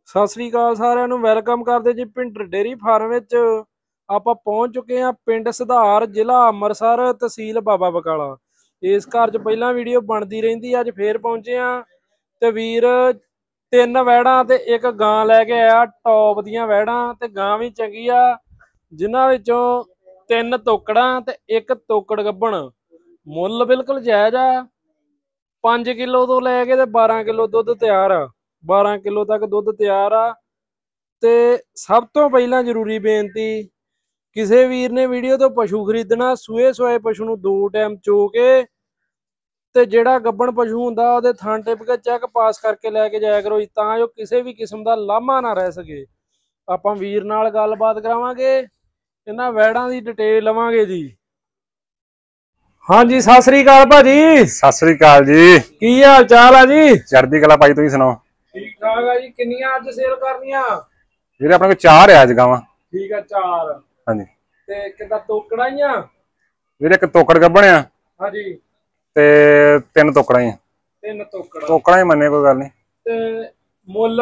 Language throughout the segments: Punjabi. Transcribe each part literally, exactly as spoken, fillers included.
ਸਤਿ ਸ੍ਰੀ ਅਕਾਲ ਸਾਰਿਆਂ ਨੂੰ ਵੈਲਕਮ ਕਰਦੇ ਜੀ ਪਿੰਡ ਡੇਰੀ ਫਾਰਮ ਵਿੱਚ। ਆਪਾਂ ਪਹੁੰਚ ਚੁੱਕੇ ਹਾਂ ਪਿੰਡ ਸੁਧਾਰ, ਜ਼ਿਲ੍ਹਾ ਅੰਮ੍ਰਿਤਸਰ, ਤਹਿਸੀਲ ਬਾਬਾ ਬਕਾਲਾ। ਇਸ ਘਰ 'ਚ ਪਹਿਲਾਂ ਵੀਡੀਓ ਬਣਦੀ ਰਹਿੰਦੀ, ਅੱਜ ਫੇਰ ਪਹੁੰਚੇ ਆ ਤੇ ਵੀਰ ਤਿੰਨ ਵੈੜਾਂ ਤੇ ਇੱਕ ਗਾਂ ਲੈ ਕੇ ਆਇਆ। ਟੌਪ ਦੀਆਂ ਵੈੜਾਂ ਤੇ ਗਾਂ ਵੀ ਚੰਗੀ ਆ, ਜਿਨ੍ਹਾਂ ਵਿੱਚੋਂ ਤਿੰਨ ਤੋਕੜਾਂ ਤੇ ਇੱਕ ਤੋਕੜ ਗੱਭਣ। ਮੁੱਲ ਬਿਲਕੁਲ ਜਾਇਜ਼ ਆ। ਪੰਜ ਕਿਲੋ ਤੋਂ ਲੈ ਕੇ ਤੇ ਬਾਰਾਂ ਕਿਲੋ ਦੁੱਧ ਤਿਆਰ ਆ। ਬਾਰਾਂ ਕਿਲੋ ਤੱਕ ਦੁੱਧ ਤਿਆਰ ਆ। ਤੇ ਸਭ ਤੋਂ ਪਹਿਲਾਂ ਜ਼ਰੂਰੀ ਬੇਨਤੀ, ਕਿਸੇ ਵੀਰ ਨੇ ਵੀਡੀਓ ਤੋਂ ਪਸ਼ੂ ਖਰੀਦਣਾ, ਸੂਏ ਸੋਏ ਪਸ਼ੂ ਨੂੰ ਦੋ ਟਾਈਮ ਚੋ ਕੇ ਤੇ ਜਿਹੜਾ ਗੱਭਣ ਪਸ਼ੂ ਹੁੰਦਾ ਉਹਦੇ ਥਣ ਟਿਪ ਕੇ ਚੈੱਕ ਪਾਸ ਕਰਕੇ ਲੈ ਕੇ ਜਾਇਆ ਕਰੋ, ਤਾਂ ਜੋ ਕਿਸੇ ਵੀ ਕਿਸਮ ਦਾ ਲਾਮਾ ਨਾ ਰਹਿ ਸਕੇ। ਆਪਾਂ ਵੀਰ ਨਾਲ ਗੱਲਬਾਤ ਕਰਾਵਾਂਗੇ, ਇਹਨਾਂ ਵੈੜਾਂ ਦੀ ਡਿਟੇਲ ਲਵਾਂਗੇ ਜੀ। ਹਾਂਜੀ, ਸਤਿ ਸ੍ਰੀ ਅਕਾਲ ਭਾਜੀ। ਸਤਿ ਸ੍ਰੀ ਅਕਾਲ ਜੀ, ਕੀ ਹਾਲ ਚਾਲ ਆ ਜੀ? ਚੜ੍ਹਦੀ ਕਲਾ ਭਾਈ, ਤੁਸੀਂ ਸੁਣਾਓ? ਠੀਕ ਠਾਕ ਆ ਜੀ। ਕਿੰਨੀਆਂ ਅੱਜ ਸੇਲ ਕਰਨੀਆਂ ਵੀਰੇ? ਆਪਣੇ ਕੋਲ ਚਾਰ ਆ ਅੱਜ ਗਾਵਾਂ। ਠੀਕ ਆ, ਚਾਰ। ਹਾਂਜੀ। ਤੇ ਕਿੱਦਾਂ ਤੋਕੜਾਂ ਹੀ ਆ ਵੀਰੇ? ਇੱਕ ਤੋਕੜ ਗੱਭਣ ਆ। ਹਾਂਜੀ। ਤੇ ਤਿੰਨ ਤੋਕੜਾਂ ਹੀ ਆ। ਤਿੰਨ ਤੋਕੜਾਂ ਤੋਕੜਾਂ ਹੀ ਮੰਨੇ, ਕੋਈ ਗੱਲ ਨਹੀਂ। ਤੇ ਮੁੱਲ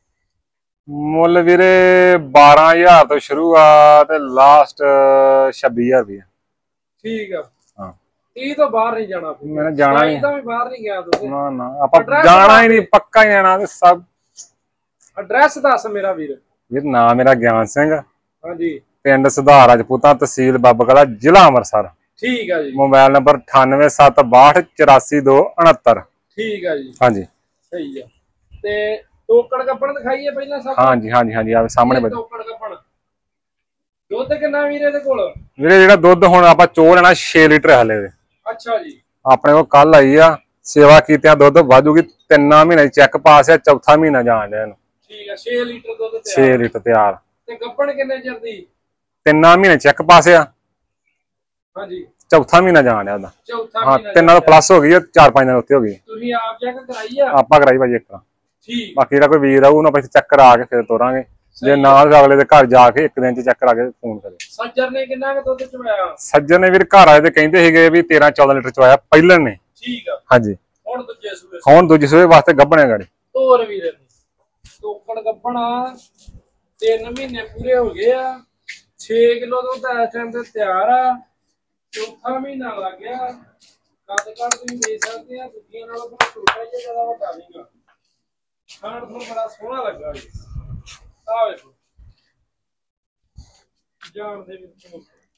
ਮੁੱਲ ਵੀਰੇ ਬਾਰਾਂ ਹਜ਼ਾਰ ਤੋਂ ਸ਼ੁਰੂ ਆ ਤੇ ਲਾਸਟ ਛੱਬੀ ਹਜ਼ਾਰ ਰੁਪਇਆ। ਠੀਕ ਆ। ਹਾਂ, ਤੀਹ ਤੋਂ ਬਾਹਰ ਨਹੀਂ ਜਾਣਾ। ਮੈਂ ਜਾਣਾ ਨਹੀਂ, ਤਾਂ ਵੀ ਬਾਹਰ ਨਹੀਂ ਗਿਆ ਤੁਸੀਂ? ਨਾ ਨਾ, ਆਪਾਂ ਜਾਣਾ ਹੀ ਨਹੀਂ, ਪੱਕਾ ਹੀ ਜਾਣਾ। ਤੇ ਸਭ ਐਡਰੈਸ ਦੱਸ ਮੇਰਾ ਵੀਰ। ਵੀਰ ਨਾਮ ਮੇਰਾ ਗਿਆਨ ਸਿੰਘ। ਹਾਂਜੀ। ਪਿੰਡ ਸੁਧਾਰ ਰਾਜਪੂਤਾਂ, ਤਹਿਸੀਲ ਬਾਬਾ ਬਕਾਲਾ, ਜ਼ਿਲ੍ਹਾ ਅੰਮ੍ਰਿਤਸਰ। ਠੀਕ ਆ ਜੀ। ਮੋਬਾਈਲ ਨੰਬਰ ਅਠਾਨਵੇਂ ਸੱਤ ਬਾਹਠ ਚੁਰਾਸੀ ਦੋ ਉਣਹੱਤਰ। ਠੀਕ ਆ ਜੀ। ਹਾਂਜੀ, ਸਹੀ ਆ। ਤੇ ਤੋਕੜ ਗੱਭਣ ਦਿਖਾਈਏ ਪਹਿਲਾਂ ਸਭ। ਹਾਂਜੀ ਹਾਂਜੀ ਹਾਂਜੀ, ਆ ਸਾਹਮਣੇ ਤੋਕੜ ਗੱਭਣ। ਦੁੱਧ ਕਿੰਨਾ ਵੀਰੇ ਦੇ ਕੋਲ? ਵੀਰੇ ਜਿਹੜਾ ਦੁੱਧ ਹੁਣ ਆਪਾਂ ਚੋ ਲੈਣਾ ਛੇ ਲੀਟਰ ਹਲੇ ਦੇ। ਅੱਛਾ ਜੀ। ਆਪਣੇ ਕੋਲ ਕੱਲ ਆਈ ਆ, ਸੇਵਾ ਕੀਤਿਆਂ ਦੁੱਧ ਵਾਧੂਗੀ। ਤਿੰਨਾਂ ਮਹੀਨੇ ਚੈੱਕ ਪਾਸ ਆ, ਚੌਥਾ ਮਹੀਨਾ ਜਾਣ ਡਿਆ ਇਹਨੂੰ। ਠੀਕ ਆ, ਛੇ ਲੀਟਰ ਦੁੱਧ ਤਿਆਰ। ਛੇ ਲੀਟਰ ਤਿਆਰ। ਤੇ ਗੱਭਣ ਕਿੰਨੇ ਚਿਰ ਦੀ? ਤਿੰਨਾਂ ਮਹੀਨੇ ਚੈੱਕ ਪਾਸ ਆ। ਹਾਂਜੀ। ਚੌਥਾ ਮਹੀਨਾ ਜਾਣ ਡਿਆ ਉਹਦਾ। ਚੌਥਾ ਹਾਂ, ਮਹੀਨਾ ਤਿੰਨਾਂ ਤੋਂ ਪਲੱਸ ਹੋ ਗਈ ਆ, ਚਾਰ ਪੰਜ ਦਿਨ ਉੱਤੇ ਹੋ ਗਈ। ਤੁਸੀਂ ਆਪ ਚੈੱਕ ਕਰਾਈ ਆ? ਆਪਾਂ ਕਰਾਈ ਭਾਜੀ ਇੱਕ। ਠੀਕ। ਬਾਕੀ ਜਿਹੜਾ ਕੋਈ ਵੀਰ ਆਊ, ਉਹਨਾਂ ਆਪਾਂ ਚੈੱਕ ਕਰਾ ਕੇ ਫਿਰ ਤੋਰਾਂਗੇ। ਜੇ ਨਾਲ ਅਗਲੇ ਦੇ ਘਰ ਜਾ ਕੇ ਇੱਕ ਦਿਨ ਚ ਚੈੱਕ ਕਰਾ ਕੇ ਫੋਨ ਕਰੇ। ਸੱਜਰ ਨੇ ਕਿੰਨਾ ਕੁ ਦੁੱਧ ਚਵਾਇਆ? ਸੱਜਰ ਨੇ ਵੀਰ ਘਰ ਆਏ ਤੇ ਕਹਿੰਦੇ ਸੀਗੇ ਵੀ ਤੇਰਾਂ ਚੌਦਾਂ ਲੀਟਰ ਚਵਾਇਆ ਪਹਿਲਣ ਨੇ। ਠੀਕ ਆ। ਹਾਂਜੀ। ਹੁਣ ਦੂਜੇ ਸੂਏ? ਹੁਣ ਦੂਜੇ ਸੂਏ ਵਾਸਤੇ ਗੱਭਣੇ ਗਾੜੀ। ਤੋਰ ਵੀਰੇ ਤੋਕੜ ਗੱਭਣਾ ਤਿੰਨ ਮਹੀਨੇ ਪੂਰੇ ਹੋ ਗਏ ਆ। ਛੇ ਕਿਲੋ ਦੁੱਧ ਇਸ ਟਾਈਮ ਤੇ ਤਿਆਰ ਆ। ਚੌਥਾ ਮਹੀਨਾ ਲੱਗ ਗਿਆ। ਕੱਦ ਕੱਦ ਤੁਸੀਂ ਦੇਖ ਸਕਦੇ ਆ, ਦੂਜੀਆਂ ਨਾਲੋਂ ਥੋੜਾ ਛੋਟਾ ਜਿਹਾ, ਜ਼ਿਆਦਾ ਵੱਡਾ ਨਹੀਂਗਾ। ਖਾਣ ਨੂੰ ਬੜਾ ਸੋਹਣਾ ਲੱਗਾ ਜੀ। ਆ ਵੇਖੋ ਜਾਣ ਦੇ ਵਿੱਚ।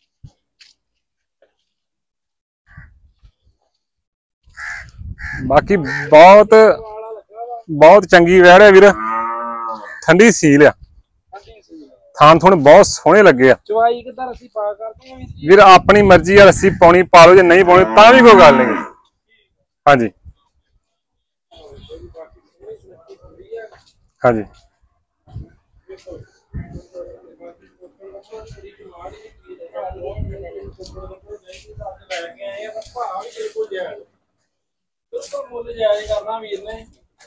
ਬਾਕੀ ਬਹੁਤ ਬਹੁਤ ਚੰਗੀ ਵੈੜ ਹੈ ਵੀਰ, ਠੰਡੀ ਸੀਲ ਆ। ਥਾਨ ਥੁਣ ਬਹੁਤ ਸੋਹਣੇ ਲੱਗੇ ਆ। ਚਵਾਈ ਕਿੱਦਾਂ ਰੱਸੀ ਪਾ ਕਰਦੇ ਆ ਵੀਰ? ਆਪਣੀ ਮਰਜ਼ੀ ਆ, ਰੱਸੀ ਪਾਉਣੀ ਪਾ ਲਓ, ਜੇ ਨਹੀਂ ਪਾਉਣੀ ਤਾਂ ਵੀ ਕੋਈ ਗੱਲ ਨਹੀਂ। ਹਾਂਜੀ ਹਾਂਜੀ। ਮੁੱਲ ਜਾਇਜ਼ ਕਰਨਾ ਵੀਰ ਨੇ।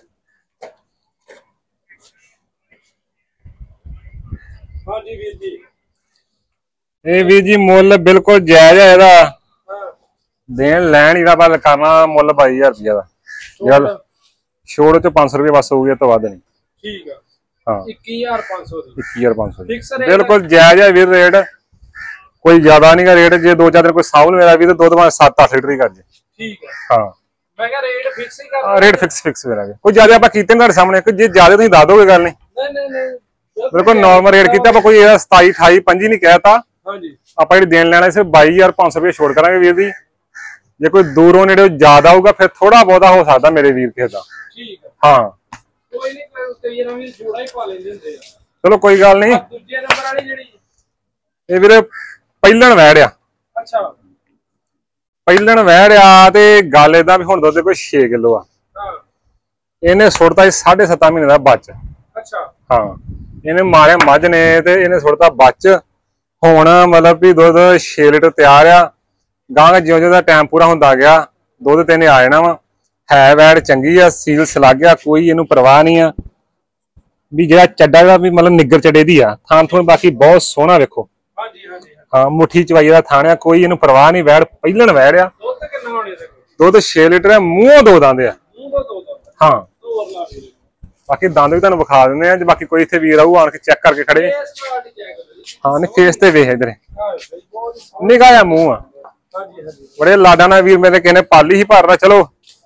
ਹਾਂਜੀ ਵੀਰ ਜੀ। ਇਹ ਵੀਰ ਜੀ ਮੁੱਲ ਬਿਲਕੁਲ ਜਾਇਜ਼ ਹੈ ਇਹਦਾ। ਦੇਣ ਲੈਣ ਹੀ ਦਾ ਬਲ ਕਰਨਾ ਮੁੱਲ ਬਾਈ ਹਜ਼ਾਰ ਰੁਪਇਆ ਦਾ। ਚੱਲ ਛੋੜ ਚ ਪੰਜ ਸੌ ਰੁਪਏ ਬਸ ਹੋਊਗੀ, ਤੋਂ ਵੱਧ ਨਹੀਂ। ਠੀਕ ਆ। ਹਾਂ, ਇੱਕੀ ਹਜ਼ਾਰ ਪੰਜ ਸੌ ਦੀ। ਇੱਕੀ ਹਜ਼ਾਰ ਪੰਜ ਸੌ ਫਿਕਸ ਦੀ ਬਿਲਕੁਲ ਜਾਇਜ਼ ਹੈ ਵੀਰ ਰੇਟ। ਕੋਈ ਜ਼ਿਆਦਾ ਨਹੀਂ ਗਾ ਰੇਟ। ਜੇ ਦੋ ਚਾਰ ਦਿਨ ਕੋਈ ਸਾਊਲ ਮੇਰਾ ਵੀ ਤਾਂ ਦੁੱਧ ਬਾਅਦ ਸੱਤ ਅੱਠ ਲੀਟਰ ਹੀ ਕਰ ਜੇ। ਠੀਕ ਆ। ਹਾਂ, ਮੈਂ ਕਿਹਾ ਰੇਟ ਫਿਕਸ ਹੀ ਕਰ। ਰੇਟ ਫਿਕਸ ਫਿਕਸ ਮੇਰਾ ਕੋਈ ਜ਼ਿਆਦਾ ਆਪਾਂ ਕੀਤੇ ਤੁਹਾਡੇ ਸਾਹਮਣੇ। ਜੇ ਜ਼ਿਆਦਾ ਤੁਸੀਂ ਦੱਸ ਦੋਗੇ ਗੱਲ ਨਹੀਂ। ਨਹੀਂ ਨਹੀਂ ਨਹੀਂ, ਬਿਲਕੁਲ ਨਾਰਮਲ ਰੇਟ ਕੀਤਾ ਆਪਾਂ। ਕੋਈ ਇਹਦਾ ਸਤਾਈ ਅਠਾਈ ਪੰਜੀ ਨਹੀਂ ਕਹਿਤਾ। ਹਾਂਜੀ। ਆਪਾਂ ਜਿਹੜੀ ਦੇਣ ਲੈਣਾ ਸਿਰਫ ਬਾਈ ਹਜ਼ਾਰ ਪੰਜ ਸੌ ਰੁਪਏ ਛੋੜ ਕਰਾਂਗੇ ਵੀਰ ਦੀ। ਜੇ ਕੋਈ ਦੂਰੋਂ ਨੇੜੇ ਜ਼ਿਆਦਾ ਆਊਗਾ ਫਿਰ ਥੋੜਾ ਬਹੁਤਾ ਹੋ ਸਕਦਾ ਮੇਰੇ ਵੀਰ ਕਿਸੇ ਦਾ। ਠੀਕ ਆ। ਹਾਂ, ਕੋਈ ਨਹੀਂ, ਕਈ ਵਾਰ ਵੀ ਜੋੜਾ ਹੀ ਪਾ ਲੈਂਦੇ ਹੁੰਦੇ ਆ। ਚਲੋ ਕੋਈ ਗੱਲ ਨਹੀਂ। ਦੂਜੇ ਨੰਬਰ ਵਾਲੀ ਜਿਹੜੀ ਇਹ ਵੀਰੇ ਪਹਿਲਣ ਵੈੜ ਆ। ਅੱਛਾ। ਪਹਿਲਣ ਵੈੜ ਆ ਤੇ ਗੱਲ ਏਦਾਂ ਵੀ ਹੁਣ ਦੁੱਧ ਕੋਈ ਛੇ ਕਿਲੋ ਆ। ਹਾਂ। ਇਹਨੇ ਸੁੱਟਤਾ ਸਾਢੇ ਸੱਤਾਂ ਮਹੀਨੇ ਦਾ ਬੱਚ। ਅੱਛਾ। ਹਾਂ, ਇਹਨੇ ਮਾਰਿਆ ਮੱਝ ਨੇ ਤੇ ਇਹਨੇ ਸੁੱਟਤਾ ਬੱਚ। ਹੁਣ ਮਤਲਬ ਵੀ ਦੁੱਧ ਛੇ ਲੀਟਰ ਤਿਆਰ ਆ। ਗਾਂ ਜਿਉਂ ਜਿਉਂ ਦਾ ਟਾਈਮ ਪੂਰਾ ਹੁੰਦਾ ਗਿਆ ਦੁੱਧ ਤੇ ਇਹਨੇ ਆ ਜਾਣਾ ਵਾ। ਹੈ ਵੈੜ ਚੰਗੀ ਆ, ਸੀਲ ਸਲਾਗਿਆ, ਕੋਈ ਇਹਨੂੰ ਪਰਵਾਹ ਨਹੀਂ ਆ ਵੀ। ਜਿਹੜਾ ਚੱਡਾ ਦਾ ਵੀ ਮਤਲਬ ਨਿੱਗਰ ਚੱਡੇ ਦੀ ਆ। ਥਾਂ ਥੂਣ ਬਾਕੀ ਬਹੁਤ ਸੋਹਣਾ ਵੇਖੋ। ਹਾਂਜੀ ਹਾਂਜੀ। ਹਾਂ, ਮੁੱਠੀ ਚਵਾਈ ਦਾ ਥਾਣਿਆ, ਕੋਈ ਇਹਨੂੰ ਪਰਵਾਹ ਨਹੀਂ। ਵੈੜ ਪਹਿਲਣ ਵੈੜ ਆ। ਦੁੱਧ ਕਿੰਨਾ ਹੋਣੇ? ਦੁੱਧ ਛੇ ਲੀਟਰ ਆ। ਮੂੰਹੋਂ ਦੋ ਦੰਦ ਆ। ਮੂੰਹੋਂ ਦੋ ਦੰਦ। ਹਾਂ। ਬਾਕੀ ਦੰਦ ਵੀ ਤੁਹਾਨੂੰ ਵਿਖਾ ਦਿੰਦੇ ਆ ਜੇ ਬਾਕੀ ਕੋਈ ਇੱਥੇ ਵੀਰ ਆਊ ਆਣ ਕੇ ਚੈੱਕ ਕਰਕੇ ਖੜੇ। ਹਾਂ ਨਹੀਂ ਫੇਸ ਤੇ ਵੇਖ ਇਧਰ ਨਿਗਾਹ ਆ ਮੂੰਹ ਆ ਬੜੇ ਲਾਡਾਂ ਨਾਲ ਵੀਰ ਮੇਰੇ ਕਿਸੇ ਨੇ ਪਾਲੀ ਹੀ ਭਰਦਾ। ਚਲੋ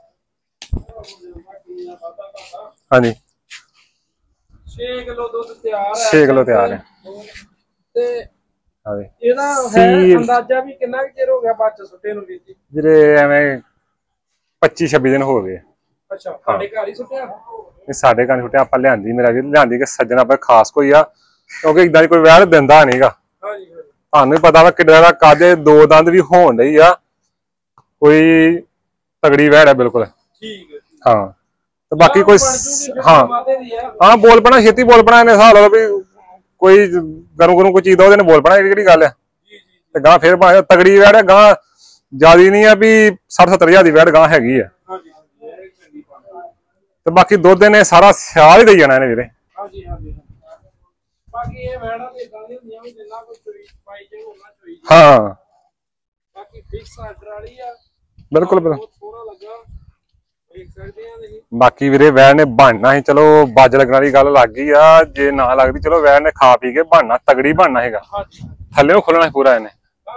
ਹਾਂਜੀ ਛੇ ਕਿਲੋ ਦੁੱਧ ਤਿਆਰ ਹੈ ਛੇ ਕਿਲੋ ਤਿਆਰ ਹੈ ਤੇ ਹਾਂਜੀ ਇਹਦਾ ਹੈ ਅੰਦਾਜ਼ਾ ਵੀ ਕਿੰਨਾ ਚਿਰ ਹੋ ਗਿਆ ਬੱਚ ਸੁੱਟੇ ਨੂੰ ਵੀਰ ਜੀ? ਵੀਰੇ ਐਵੇਂ ਪੱਚੀ ਛੱਬੀ ਦਿਨ ਹੋ ਗਏ। ਅੱਛਾ ਤੁਹਾਡੇ ਘਰ ਹੀ ਸੁੱਟਿਆ? ਨਹੀਂ ਸਾਡੇ ਘਰ ਸੁੱਟਿਆ ਆਪਾਂ ਲਿਆਂਦੀ ਮੇਰਾ ਵੀਰ ਲਿਆਂਦੀ ਕਿ ਸੱਜਣ ਆਪਾਂ ਖਾਸ ਕੋਈ ਆ ਕਿਉਂਕਿ ਇਦਾਂ ਦੀ ਕੋਈ ਵੈੜ ਦਿੰਦਾ ਨਹੀਂਗਾ। ਹਾਂਜੀ ਹਾਂਜੀ ਤੁਹਾਨੂੰ ਪਤਾ ਵਾ ਕਿੱਡਾ ਦਾ ਕੱਦ ਦੋ ਦੰਦ ਵੀ ਹੋਣ ਡਈ ਆ ਕੋਈ ਤਗੜੀ ਵੈੜ ਹੈ ਬਿਲਕੁਲ। ਠੀਕ ਹੈ ਹਾਂ ਤੇ ਬਾਕੀ ਕੋਈ ਹਾਂ ਹਾਂ ਬੋਲ ਪਣਾ ਛੇਤੀ ਬੋਲ ਪਣਾ ਇਹਨੇ ਹਿਸਾਬ ਲਾ ਵੀ ਕੋਈ ਗਰਮ ਗਰਮ ਕੋਈ ਚੀਜ਼ ਦਾ ਉਹਦੇ ਨੇ ਬੋਲ ਪਣਾ ਇਹ ਕਿਹੜੀ ਗੱਲ ਹੈ। ਤੇ ਗਾਂ ਫੇਰ ਤਗੜੀ ਵੈੜ ਹੈ ਗਾਂ ਜਿਆਦੀ ਨਹੀਂ ਆ ਵੀ ਸੱਠ ਸੱਤਰ ਹਜ਼ਾਰ ਦੀ ਵੈੜ ਗਾਂ ਹੈਗੀ ਆ। ਤੇ ਬਾਕੀ ਦੁੱਧ ਨੇ ਸਾਰਾ ਸਿਆਲ ਹੀ ਦੇਈ ਜਾਣਾ ਇਹਨੇ ਵੀਰੇ। ਹਾਂਜੀ ਹਾਂਜੀ ਬਾਕੀ ਇਹ ਵੈੜਾਂ ਦੇ ਇਦਾਂ ਦੀਆਂ ਹੁੰਦੀਆਂ ਵੀ ਜਿੰਨਾ ਕੋਈ ਚੋਈ ਪਾਈ ਜੇ ਉਹਨਾਂ ਚੋਈ ਹਾਂ ਬਾਕੀ ਫਿਕਸ ਆਰਡਰ ਵਾਲੀ ਆ ਬਿਲਕੁਲ ਬਿਲਕੁਲ ਬਹੁਤ ਸੋਹਣਾ ਲੱਗਾ ਦੇਖ ਸਕਦੇ ਆ ਤੁਸੀਂ। ਬਾਕੀ ਵੀਰੇ ਵੈੜ ਨੇ ਬਣਨਾ ਸੀ ਚਲੋ ਬੱਜ ਲੱਗਣ ਵਾਲੀ ਗੱਲ ਲੱਗ ਗਈ ਆ ਜੇ ਨਾ ਲੱਗਦੀ ਚਲੋ ਵੈੜ ਨੇ ਖਾ ਪੀ ਕੇ ਬਣਨਾ ਤਗੜੀ ਬਣਨਾ ਹੈਗਾ। ਥੱਲੇ ਖੁੱਲਣਾ ਪੂਰਾ ਇਹਨੇ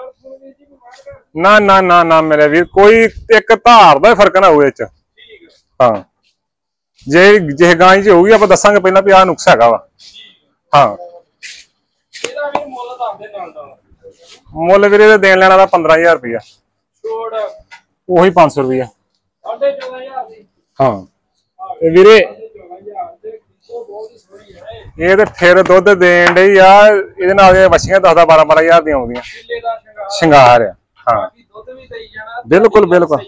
ਨਾ ਨਾ ਨਾ ਨਾ ਮੇਰੇ ਵੀਰ ਕੋਈ ਇੱਕ ਧਾਰ ਦਾ ਫਰਕ ਨਾ ਹੋਵੇ ਇਹ ਚ। ਹਾਂ ਜੇ ਜੇ ਗਾਂ ਚ ਹੋਊਗੀ ਆਪਾਂ ਦੱਸਾਂਗੇ ਪਹਿਲਾਂ ਵੀ ਆਹ ਨੁਕਸ ਹੈਗਾ ਵਾ। ਹਾਂ ਇਹਦਾ ਵੀ ਮੁੱਲ ਦੱਸਦੇ ਨਾਲ ਨਾਲ ਮੁੱਲ ਵੀਰੇ ਦੇ ਦੇਣ ਲੈਣਾ ਦਾ ਪੰਦਰਾਂ ਹਜ਼ਾਰ ਰੁਪਇਆ ਛੋੜ ਉਹੀ ਪੰਜ ਸੌ ਰੁਪਇਆ ਸਾਢੇ ਚੌਦਾਂ ਹਜ਼ਾਰ ਦੀ। ਹਾਂ ਤੇ ਵੀਰੇ ਇਹ ਤੇ ਫਿਰ ਦੁੱਧ ਦੇਣ ਡਈ ਆ ਇਹਦੇ ਨਾਲ ਇਹ ਵੱਛੀਆਂ ਦਸ ਦਸ ਬਾਰਾਂ ਬਾਰਾਂ ਹਜ਼ਾਰ ਦੀਆਂ ਆਉਂਦੀਆਂ ਸ਼ਿੰਗਾਰ ਆ। ਹਾਂ ਬਿਲਕੁਲ ਬਿਲਕੁਲ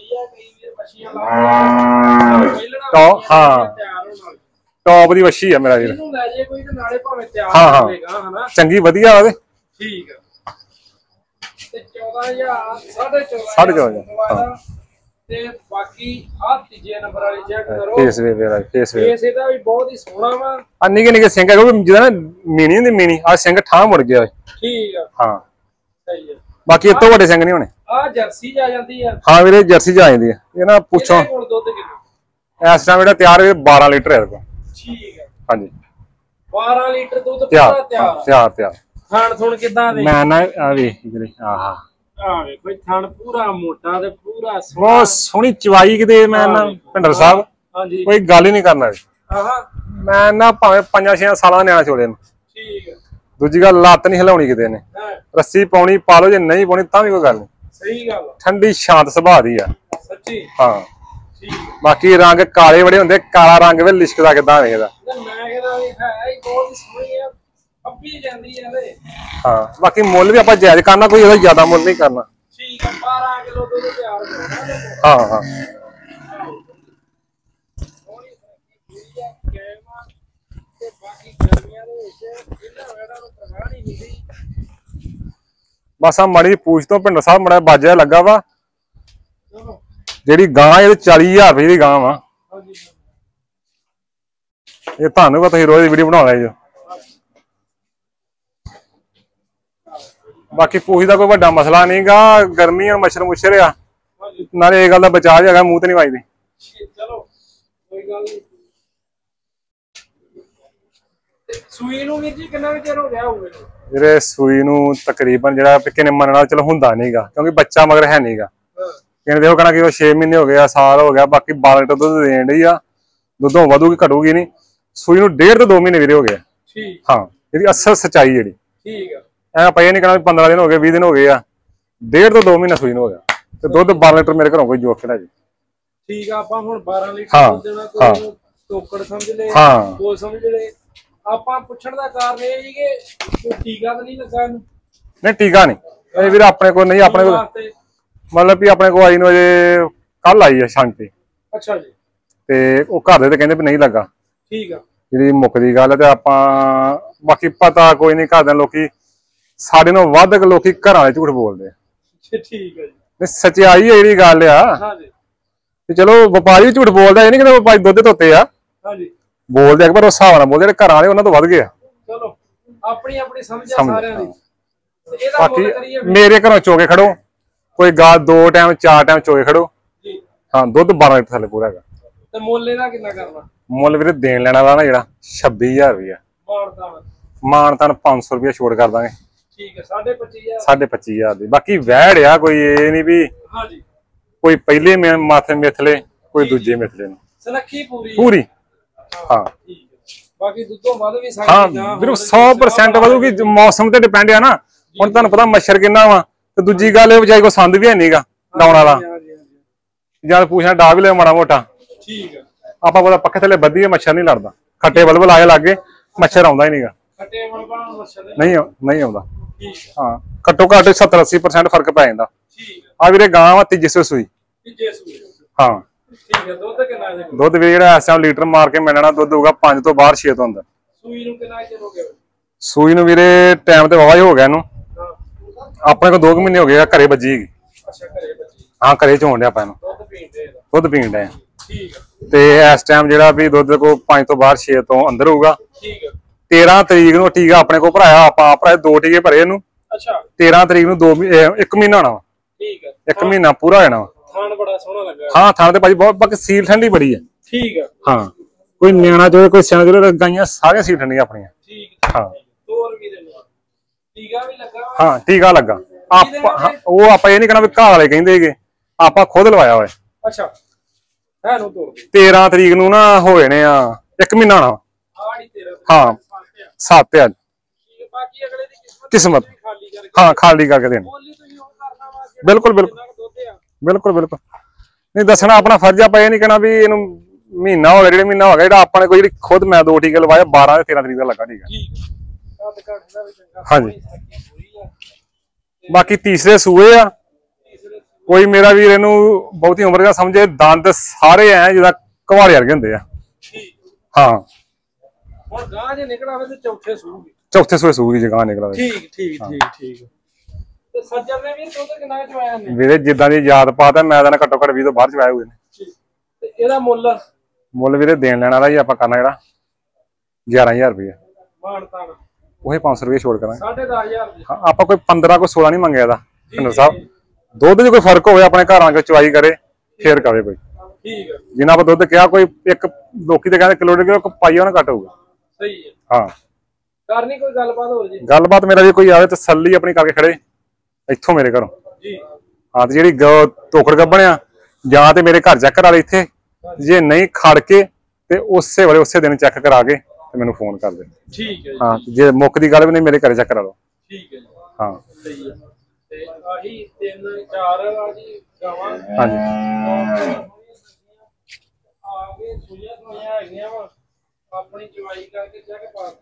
ਹਾਂ ਟੌਪ ਦੀ ਵੱਛੀ ਆ ਮੇਰਾ ਵੀਰ। ਹਾਂ ਹਾਂ ਚੰਗੀ ਵਧੀਆ ਉਹਦੇ ਠੀਕ ਆ ਤੇ ਚੌਦਾਂ ਹਜ਼ਾਰ ਸਾਢੇ ਸਾਢੇ ਚੌਦਾਂ ਹਜ਼ਾਰ ਤੇ ਬਾਕੀ ਆ ਤੀਜੇ ਨੰਬਰ ਵਾਲੀ ਚੈੱਕ ਕਰੋ ਫੇਸ ਵੇ ਮੇਰਾ ਫੇਸ ਵੇ ਫੇਸ ਇਹਦਾ ਵੀ ਬਹੁਤ ਹੀ ਸੋਹਣਾ ਵਾ। ਆ ਨਿੱਕੇ ਨਿੱਕੇ ਸਿੰਘ ਹੈਗਾ ਜਿਹਦਾ ਨਾ ਮੀਣੀ ਹੁੰਦੀ ਮੀਣੀ ਆ ਸਿੰਘ ਠਾਂ ਮੁੜ ਗਿਆ। ਠੀਕ ਆ ਹਾਂ ਸਹੀ ਆ ਬਾਕੀ ਇਹ ਤੋਂ ਵੱਡੇ ਸਿੰਘ ਨਹੀਂ ਹੋਣੇ। ਆ ਜਰਸੀ ਜਾ ਜਾਂਦੀ ਆ? ਹਾਂ ਵੀਰੇ ਜਰਸੀ ਜਾ ਜਾਂਦੀ ਆ। ਇਹ ਨਾ ਪੁੱਛੋ ਇਹਦੇ ਕੋਲ ਦੁੱਧ ਕਿੰਨਾ ਇਸ ਟਾਈਮ ਜਿਹੜਾ ਤਿਆਰ ਹੈ ਬਾਰਾਂ ਲੀਟਰ ਹੈ ਇਹਦਾ। ਠੀਕ ਆ ਹਾਂਜੀ ਬਾਰਾਂ ਲੀਟਰ ਦੁੱਧ ਪੂਰਾ ਤਿਆਰ ਤਿਆਰ ਤਿਆਰ। ਥਣ ਥੁਣ ਕਿਦਾਂ ਦੇ? ਮੈਂ ਨਾ ਆ ਵੇਖ ਵੀਰੇ ਆਹਾ ਆ ਵੇਖੋ ਥਣ ਪੂਰਾ ਮੋਟਾ ਤੇ ਪੂਰਾ ਬਹੁਤ ਸੋਹਣੀ ਚਵਾਈ ਕਿਤੇ ਮੈਂ ਨਾ ਭਿੰਡਰ ਸਾਹਿਬ ਹਾਂਜੀ ਕੋਈ ਗੱਲ ਹੀ ਨਹੀਂ ਕਰਨਾ। ਆਹਾ ਮੈਂ ਨਾ ਭਾਵੇਂ ਪੰਜਾਂ ਛੇ ਸਾਲਾਂ ਨਿਆਣਾ ਚੋਲੇ ਨੂੰ। ਠੀਕ ਆ ਦੂਜੀ ਗੱਲ ਲੱਤ ਨਹੀਂ ਹਿਲਾਉਣੀ ਕਿਤੇ ਨੇ ਰੱਸੀ ਪਾਉਣੀ ਪਾ ਲਓ ਜੇ ਨਹੀਂ ਪਾਉਣੀ ਤਾਂ ਵੀ ਕੋਈ ਗੱਲ ਨਹੀਂ। ਸਹੀ ਗੱਲ ਠੰਡੀ ਸ਼ਾਂਤ ਸੁਭਾਅ ਦੀ ਆ ਸੱਚੀ। ਹਾਂ ਠੀਕ ਬਾਕੀ ਰੰਗ ਕਾਲੇ ਬੜੇ ਹੁੰਦੇ ਕਾਲਾ ਰੰਗ ਵੀ ਲਿਸ਼ਕਦਾ ਕਿਦਾਂ ਵੇਖਦਾ। ਮੈਂ ਕਹਿੰਦਾ ਵੀ ਹੈ ਹੀ ਬਹੁਤ ਸੋਹਣੀ ਆ ਅੱਪੀ ਜਾਂਦੀ ਆ ਇਹਦੇ। ਹਾਂ ਬਾਕੀ ਮੁੱਲ ਵੀ ਆਪਾਂ ਜਾਇਜ਼ ਕਰਨਾ ਕੋਈ ਇਹਦਾ ਜ਼ਿਆਦਾ ਮੁੱਲ ਨਹੀਂ ਕਰਨਾ। ਠੀਕ ਆ ਬਾਰਾਂ ਕਿਲੋ ਦੁੱਧ ਤਿਆਰ ਹੋਣਾ। ਹਾਂ ਹਾਂ ਤੇ ਬਾਕੀ ਗਰਮੀਆਂ ਦੇ ਵਿੱਚ ਇਹਨਾਂ ਵੈੜਾਂ ਨੂੰ ਪ੍ਰਵਾਹ ਨਹੀਂ ਹੁੰਦੀ। ਬਸ ਆ ਮੜੀ ਪੂਛ ਤੋਂ ਭਿੰਡਰ ਸਾਹਿਬ ਮੜਾ ਬਾਜਿਆ ਲੱਗਾ ਵਾ ਜਿਹੜੀ ਗਾਂ ਇਹ ਚਾਲੀ ਹਜ਼ਾਰ ਰੁਪਏ ਦੀ ਗਾਂ ਵਾ। ਇਹ ਤੁਹਾਨੂੰ ਪਤਾ ਤੁਸੀਂ ਰੋਜ਼ ਦੀ ਵੀਡੀਓ ਬਣਾਉਣਾ ਜੀ। ਬਾਕੀ ਪੂਛ ਦਾ ਕੋਈ ਵੱਡਾ ਮਸਲਾ ਨਹੀਂਗਾ ਗਰਮੀ ਔਰ ਮੱਛਰ ਮੁੱਛਰ ਆ ਨਾਲੇ ਇਹ ਗੱਲ ਦਾ ਬਚਾਅ ਹੈਗਾ ਮੂੰਹ ਤੇ ਨਹੀਂ ਵੱਜਦੀ। ਚਲੋ ਕੋਈ ਗੱਲ ਨਹੀਂ। ਸੂਈ ਨੂੰ ਵੀਰ ਜੀ ਕਿੰਨਾ ਚਿਰ ਹੋ ਗਿਆ ਹੋਵੇ? ਵੀਰੇ ਸੂਈ ਨੂੰ ਤਕਰੀਬਨ ਜਿਹੜਾ ਕਿਨੇ ਮੰਨਣਾ ਚਲੋ ਹੁੰਦਾ ਨਹੀਂਗਾ ਕਿਉਂਕਿ ਬੱਚਾ ਮਗਰ ਹੈ ਨਹੀਂਗਾ। ਕਿਨੇ ਦੇਖੋ ਕਹਣਾ ਕਿ ਉਹ ਛੇ ਮਹੀਨੇ ਹੋ ਗਏ ਆ ਸਾਲ ਹੋ ਗਿਆ ਬਾਕੀ ਬਾਰਾਂ ਲੀਟਰ ਦੁੱਧ ਦੇਣ ਡਈ ਆ। ਦੁੱਧੋਂ ਵਧੂਗੀ ਘਟੂਗੀ ਨਹੀਂ। ਸੂਈ ਨੂੰ ਡੇਢ ਤੋਂ ਦੋ ਮਹੀਨੇ ਵੀਰੇ ਹੋ ਗਏ। ਠੀਕ ਹਾਂ ਇਹਦੀ ਅਸਲ ਸੱਚਾਈ ਜਿਹੜੀ ਠੀਕ ਆ ਐ ਪਈ ਨਹੀਂ ਕਹਣਾ ਪੰਦਰਾਂ ਦਿਨ ਹੋ ਗਏ ਵੀਹ ਦਿਨ ਹੋ ਗਏ ਆ ਡੇਢ ਤੋਂ ਦੋ ਮਹੀਨੇ ਸੂਈ ਨੂੰ ਹੋ ਗਿਆ ਤੇ ਦੁੱਧ ਬਾਰਾਂ ਲੀਟਰ ਮੇਰੇ ਘਰੋਂ ਕੋਈ ਜੋਖ ਨਾ ਜੀ। ਠੀਕ ਆ ਆਪਾਂ ਹੁਣ ਬਾਰਾਂ ਲੀਟਰ ਦੁੱਧ ਦੇਣਾ ਕੋਈ ਟੋਕੜ ਸਮਝ ਲੈ ਹਾਂ ਕੋਈ ਸਮਝ ਲੈ। ਆਪਾਂ ਪੁੱਛਣ ਦਾ ਕਾਰਨ ਇਹ ਜੀ ਕਿ ਕੋਈ ਟੀਕਾ ਤਾਂ ਨਹੀਂ ਲੱਗਾ ਇਹਨੂੰ? ਨਹੀਂ ਟੀਕਾ ਨਹੀਂ ਇਹ ਵੀਰ ਆਪਣੇ ਕੋਲ ਨਹੀਂ ਆਪਣੇ ਕੋਲ ਮਤਲਬ ਵੀ ਆਪਣੇ ਕੋਲ ਆਈ ਨੂੰ ਅਜੇ ਕੱਲ ਆਈ ਹੈ ਸ਼ਾਂਤੀ। ਅੱਛਾ ਜੀ ਤੇ ਉਹ ਘਰ ਦੇ ਤੇ ਕਹਿੰਦੇ ਵੀ ਨਹੀਂ ਲੱਗਾ। ਠੀਕ ਆ ਜਿਹੜੀ ਮੁੱਕਦੀ ਗੱਲ ਹੈ ਤੇ ਆਪਾਂ ਬਾਕੀ ਪਤਾ ਕੋਈ ਨਹੀਂ ਘਰ ਦੇ ਲੋਕੀ ਸਾਡੇ ਨਾਲੋਂ ਵੱਧ ਲੋਕੀ ਘਰਾਂ ਦੇ ਝੂਠ ਬੋਲਦੇ ਆ। ਠੀਕ ਹੈ ਜੀ ਨਹੀਂ ਸੱਚਾਈ ਹੈ ਜਿਹੜੀ ਗੱਲ ਆ। ਹਾਂਜੀ ਤੇ ਚਲੋ ਵਪਾਰੀ ਝੂਠ ਬੋਲਦਾ ਇਹ ਨਹੀਂ ਕਿ ਵਪਾਰੀ ਦੁੱਧ ਧੋਤੇ ਆ ਹਾਂਜੀ ਬੋਲਦੇ ਆ ਪਰ ਉਸ ਹਿਸਾਬ ਨਾਲ ਬੋਲਦੇ ਜਿਹੜੇ ਘਰਾਂ ਵਾਲੇ ਉਹਨਾਂ ਤੋਂ ਵੱਧ ਗਏ ਆ। ਚਲੋ ਆਪਣੀ ਆਪਣੀ ਸਮਝ ਆ ਸਾਰਿਆਂ ਦੀ। ਇਹਦਾ ਬਾਕੀ ਮੁੱਲ ਕਰੀਏ ਮੇਰੇ ਘਰੋਂ ਚੋਕੇ ਖੜੋ ਕੋਈ ਗਾਂ ਦੋ ਟਾਈਮ ਚਾਰ ਟਾਈਮ ਚੋਕੇ ਖੜੋ। ਜੀ ਹਾਂ ਦੁੱਧ ਬਾਰਾਂ ਲੀਟਰ ਥੱਲੇ ਪੂਰਾ ਹੈਗਾ। ਤੇ ਮੁੱਲ ਇਹਦਾ ਕਿੰਨਾ ਕਰਨਾ? ਮੁੱਲ ਵੀਰੇ ਦੇਣ ਲੈਣਾ ਵਾਲਾ ਨਾ ਜਿਹੜਾ ਛੱਬੀ ਹਜ਼ਾਰ ਰੁਪਇਆ ਮਾਨਤਾਨ ਮਾਨਤਾਨ ਪੰਜ ਸੌ ਰੁਪਇਆ ਛੋੜ ਕਰ ਦਾਂਗੇ ਠੀਕ ਹੈ ਸਾਢੇ ਪੱਚੀ ਹਜ਼ਾਰ ਸਾਢੇ ਪੱਚੀ ਹਜ਼ਾਰ ਦੀ ਬਾਕੀ ਵਹਿੜ ਆ ਕੋਈ ਇਹ ਨਹੀਂ ਵੀ ਹਾਂਜੀ ਕੋਈ ਪਹਿਲੇ ਮਾਥੇ ਮਿਥਲੇ ਕੋਈ ਦੂਜੇ ਮਿਥਲੇ ਨੂੰ ਸਨੱਖੀ ਪੂਰੀ ਪੂਰੀ ਹਾਂ ਠੀਕ ਹੈ ਬਾਕੀ ਦੁੱਧੋਂ ਵੱਧ ਵੀ ਸਕਦੀ ਹਾਂ ਵੀਰੇ ਸੌ ਪ੍ਰਸੈਂਟ ਵਧੂਗੀ ਮੌਸਮ ਤੇ ਡਿਪੈਂਡ ਆ ਨਾ ਹੁਣ ਤੁਹਾਨੂੰ ਪਤਾ ਮੱਛਰ ਕਿੰਨਾ ਵਾ ਤੇ ਦੂਜੀ ਗੱਲ ਇਹ ਵਿਚਾਈ ਕੋ ਸੰਦ ਵੀ ਹੈ ਨਹੀਂਗਾ ਡਾਉਣ ਵਾਲਾ ਜਦ ਪੁੱਛਣਾ ਡਾ ਵੀ ਲੈ ਮਾੜਾ ਮੋਟਾ ਠੀਕ ਹੈ ਆਪਾਂ ਪਤਾ ਪੱਖੇ ਥੱਲੇ ਬੱਧੀ ਮੱਛਰ ਨਹੀਂ ਲੜਦਾ ਖੱਟੇ ਬਲਬਲ ਆਏ ਲੱਗੇ ਮੱਛਰ ਆਉਂਦਾ ਹੀ ਨਹੀਂਗਾ ਖੱਟੇ ਬਲਬਲ ਮੱਛਰ ਨਹੀਂ ਨਹੀਂ ਆਉਂਦਾ ਠੀਕ ਹੈ ਹਾਂ ਘੱਟੋ ਘੱਟ ਸੱਤਰ ਅੱਸੀ ਪ੍ਰਸੈਂਟ ਫਰਕ ਪੈ ਜਾਂਦਾ ਠੀਕ ਹੈ ਆ ਵੀਰੇ ਗਾਂ ਵਾ ਤੀਜੇ ਸੂਈ ਸੂਈ ਤੀਜੇ ਸੂਈ ਹਾਂ ਠੀਕ ਹੈ ਦੁੱਧ ਕਿੰਨਾ ਇਹਦੇ ਕੋਲ ਦੁੱਧ ਵੀ ਜਿਹੜਾ ਇਸ ਟਾਈਮ ਲੀਟਰ ਮਾਰ ਕੇ ਮਿਲਣਾ ਦੁੱਧ ਹੋਊਗਾ ਪੰਜ ਤੋਂ ਬਾਹਰ ਛੇ ਤੋਂ ਅੰਦਰ ਸੂਈ ਨੂੰ ਕਿੰਨਾ ਚਿਰ ਹੋ ਗਿਆ ਸੂਈ ਨੂੰ ਵੀਰੇ ਟਾਈਮ ਤੇ ਵਾਵਾ ਹੀ ਹੋ ਗਿਆ ਇਹਨੂੰ ਆਪਣੇ ਕੋਲ ਦੋ ਕੁ ਮਹੀਨੇ ਹੋ ਗਏ ਆ ਘਰੇ ਵੱਜੀ ਹੈਗੀ ਅੱਛਾ ਘਰੇ ਬੱਚੀ ਹਾਂ ਘਰੇ ਚੋਣ ਡਿਆ ਆਪਾਂ ਇਹਨੂੰ ਦੁੱਧ ਪੀਂਦੇ ਇਹਦਾ ਦੁੱਧ ਪੀਣ ਡਿਆ ਠੀਕ ਹੈ ਤੇ ਇਸ ਟਾਈਮ ਜਿਹੜਾ ਵੀ ਦੁੱਧ ਕੋ ਪੰਜ ਤੋਂ ਬਾਹਰ ਛੇ ਤੋਂ ਅੰਦਰ ਹੋਊਗਾ ਠੀਕ ਹੈ ਤੇਰਾਂ ਤਰੀਕ ਨੂੰ ਟੀਕਾ ਆਪਣੇ ਕੋਲ ਭਰਾਇਆ ਆਪਾਂ ਭਰਾਏ ਦੋ ਟੀਕੇ ਭਰੇ ਇਹਨੂੰ ਅੱਛਾ ਤੇਰਾਂ ਤਰੀਕ ਨੂੰ ਦੋ ਇੱਕ ਮਹੀਨਾ ਹੋਣਾ ਵਾ ਠੀਕ ਹੈ ਇੱਕ ਮਹੀਨਾ ਪੂਰਾ ਹੋ ਜਾਣਾ ਵਾ ਥਾਣ ਬੜਾ ਸੋਹਣਾ ਲੱਗਾ ਹਾਂ ਥਾਂ ਤੇ ਭਾਜੀ ਬਹੁਤ ਬਾਕੀ ਸੀਲ ਠੰਡੀ ਬੜੀ ਹੈ ਠੀਕ ਹੈ ਹਾਂ ਕੋਈ ਨਿਆਣਾ ਜੋ ਕੋਈ ਸਿਆਣਾ ਜੋ ਗਾਈਆਂ ਸਾਰੀਆਂ ਸੀਲ ਠੰਡੀਆਂ ਆਪਣੀਆਂ ਠੀਕ ਹਾਂ ਤੋਰ ਵੀ ਦੇ ਲਓ ਟੀਕਾ ਵੀ ਲੱਗਾ ਹਾਂ ਟੀਕਾ ਲੱਗਾ ਆਪਾਂ ਉਹ ਆਪਾਂ ਇਹ ਨਹੀਂ ਕਹਿਣਾ ਵੀ ਘਰ ਵਾਲੇ ਕਹਿੰਦੇ ਹੈਗੇ ਆਪਾਂ ਖੁਦ ਲਵਾਇਆ ਹੋਇਆ ਅੱਛਾ ਹੈ ਨੂੰ ਤੋਰ ਤੇਰਾਂ ਤਰੀਕ ਨੂੰ ਨਾ ਹੋ ਜਾਣੇ ਆ ਇੱਕ ਮਹੀਨਾ ਹੋਣਾ ਆੜੀ ਤੇਰਾ ਹਾਂ ਸੱਤ ਅੱਜ ਠੀਕ ਹੈ ਬਾਕੀ ਅਗਲੇ ਦੀ ਕਿਸਮਤ ਕਿਸਮਤ ਖਾਲੀ ਕਰਕੇ ਹਾਂ ਖਾਲੀ ਕਰਕੇ ਦੇਣੀ ਬੋਲੀ ਤੁਸੀਂ ਉਹ ਕਰਨਾ ਵਾ ਬਿਲਕੁਲ ਬਿਲਕੁਲ ਬਿਲਕੁਲ ਬਿਲਕੁਲ ਨਹੀਂ ਦੱਸਣਾ ਆਪਣਾ ਫਰਜ਼ ਆਪਾਂ ਇਹ ਨਹੀਂ ਕਹਿਣਾ ਵੀ ਇਹਨੂੰ ਮਹੀਨਾ ਹੋ ਗਿਆ ਜਿਹੜੇ ਮਹੀਨਾ ਹੋ ਗਿਆ ਜਿਹੜਾ ਆਪਾਂ ਨੇ ਕੋਈ ਜਿਹੜੀ ਖੁਦ ਮੈਂ ਦੋ ਟੀਕੇ ਲਵਾਇਆ ਬਾਰਾਂ ਤੇ ਤੇਰਾਂ ਤਰੀਕ ਦਾ ਲੱਗਾ ਠੀਕ ਹੈ ਹਾਂਜੀ ਬਾਕੀ ਤੀਸਰੇ ਸੂਏ ਆ ਕੋਈ ਮੇਰਾ ਵੀਰ ਇਹਨੂੰ ਬਹੁਤੀ ਉਮਰ ਦਾ ਸਮਝੇ ਦੰਦ ਸਾਰੇ ਐ ਜਿਹਦਾ ਘਵਾੜੇ ਵਰਗੇ ਹੁੰਦੇ ਆ ਹਾਂ ਹੁਣ ਗਾਂ ਜੇ ਨਿਕਲ ਆਵੇ ਤੇ ਚੌਥੇ ਸੂਗੀ ਚੌਥੇ ਸੂਏ ਸੂਗੀ ਜਗ੍ਹਾ ਨਿਕਲਾ ਠੀਕ ਠੀਕ ਠੀਕ ਠੀਕ ਤੇ ਸੱਜਣ ਨੇ ਵੀਰ ਦੁੱਧ ਕਿੰਨਾ ਚਵਾਇਆ ਨੇ ਵੀਰੇ ਜਿੱਦਾਂ ਦੀ ਯਾਦ ਪਾਤ ਹੈ ਮੈਂ ਤਾਂ ਘੱਟੋ ਘੱਟ ਵੀਹ ਤੋਂ ਬਾਹਰ ਚਵਾਏ ਹੋਏ ਨੇ ਤੇ ਇਹਦਾ ਮੁੱਲ ਮੁੱਲ ਵੀਰੇ ਦੇਣ ਲੈਣ ਵਾਲਾ ਜੀ ਆਪਾਂ ਕਰਨਾ ਜਿਹੜਾ ਗਿਆਰਾਂ ਹਜ਼ਾਰ ਰੁਪਏ ਮਾਨਤਾ ਉਹੀ ਪੰਜ ਸੌ ਰੁਪਏ ਛੋੜ ਕਰਾਂਗੇ ਸਾਢੇ ਦਸ ਹਜ਼ਾਰ ਦੀ ਆਪਾਂ ਕੋਈ ਪੰਦਰਾਂ ਕੋਈ ਸੋਲਾਂ ਨਹੀਂ ਮੰਗਿਆ ਇਹਦਾ ਭਿੰਦਰ ਸਾਹਿਬ ਦੁੱਧ 'ਚ ਕੋਈ ਫਰਕ ਹੋਵੇ ਆਪਣੇ ਘਰਾਂ ਚ ਚਵਾਈ ਕਰੇ ਫੇਰ ਕਵੇ ਕੋਈ ਠੀਕ ਹੈ ਜਿੰਨਾ ਆਪਾਂ ਦੁੱਧ ਕਿਹਾ ਕੋਈ ਇੱਕ ਲੋਕੀ ਤੇ ਕਹਿੰਦੇ ਕਿਲੋ ਡੇਢ ਕਿਲੋ ਪਾਈਆ ਨਾ ਘੱਟ ਹੋਊਗਾ ਸਹੀ ਹੈ ਹਾਂ ਕਰਨੀ ਕੋਈ ਗੱਲਬਾਤ ਹੋਰ ਜੀ ਗੱਲਬਾਤ ਮੇਰਾ ਵੀ ਕੋਈ ਆਵੇ ਤਸੱਲੀ ਆਪਣੀ ਕਰਕੇ ਖੜੇ ਇੱਥੋਂ ਮੇਰੇ ਘਰੋਂ ਜੀ ਹਾਂ ਤੇ ਜਿਹੜੀ ਤੋਕੜ ਗੱਬਣਿਆ ਜਾਂ ਤੇ ਮੇਰੇ ਘਰ ਚੈੱਕ ਕਰਾ ਲੈ ਇੱਥੇ ਜੇ ਨਹੀਂ ਖੜ ਕੇ ਤੇ ਉਸੇ ਵੇਲੇ ਉਸੇ ਦਿਨ ਚੈੱਕ ਕਰਾ ਕੇ ਤੇ ਮੈਨੂੰ ਫੋਨ ਕਰ ਦੇ ਠੀਕ ਹੈ ਜੀ ਹਾਂ ਜੇ ਮੁੱਕ ਦੀ ਗੱਲ ਵੀ ਨਹੀਂ ਮੇਰੇ ਘਰੇ ਚੈੱਕ ਕਰਾ ਲਓ ਠੀਕ ਹੈ ਜੀ ਹਾਂ ਸਹੀ ਹੈ ਤੇ ਆਹੀ ਤਿੰਨ ਚਾਰ ਆ ਜੀ ਗਾਵਾਂ ਹਾਂਜੀ ਆਗੇ ਸੁਈਆਂ ਸੁਈਆਂ ਹੈਗੀਆਂ ਵਾ ਆਪਣੀ ਚਵਾਈ ਕਰਕੇ ਚੈੱਕ ਪਾ